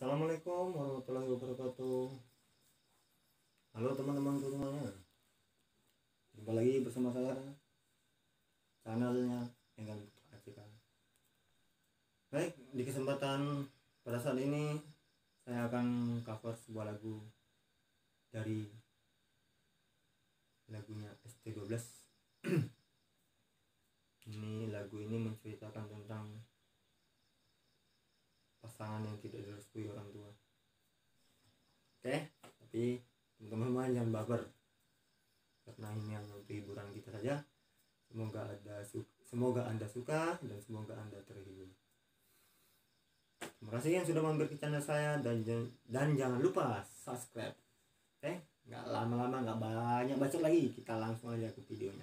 Assalamualaikum warahmatullahi wabarakatuh. Halo teman-teman semuanya, jumpa lagi bersama saya, channelnya Enggan ACK. Baik, di kesempatan pada saat ini saya akan cover sebuah lagu dari lagunya ST12. Lagu ini menceritakan tentang pasangan yang tidak direstui orang tua. Oke, tapi teman-teman jangan baper, karena ini hanya untuk hiburan kita saja. Semoga anda suka dan semoga anda terhibur. Terima kasih yang sudah mampir ke channel saya, dan jangan lupa subscribe. Oke, nggak lama-lama, nggak banyak bacot lagi, kita langsung aja ke videonya.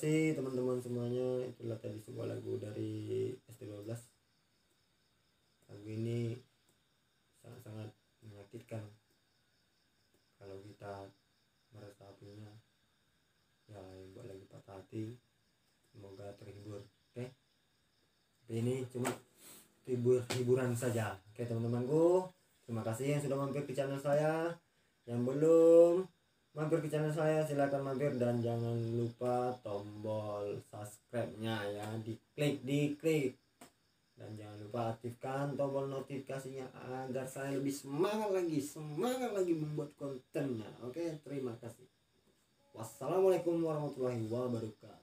kasih teman-teman semuanya. Itulah tadi sebuah lagu dari ST12. Lagu ini sangat-sangat menyakitkan kalau kita meresapinya. Ya, yang buat lagi patah hati, semoga terhibur. Oke, ini cuma hiburan saja. Oke teman-temanku, terima kasih yang sudah mampir ke channel saya. Yang belum mampir ke channel saya silahkan mampir, dan jangan lupa tombol subscribe-nya ya, diklik, dan jangan lupa aktifkan tombol notifikasinya agar saya lebih semangat lagi membuat kontennya. Oke, terima kasih. Wassalamualaikum warahmatullahi wabarakatuh.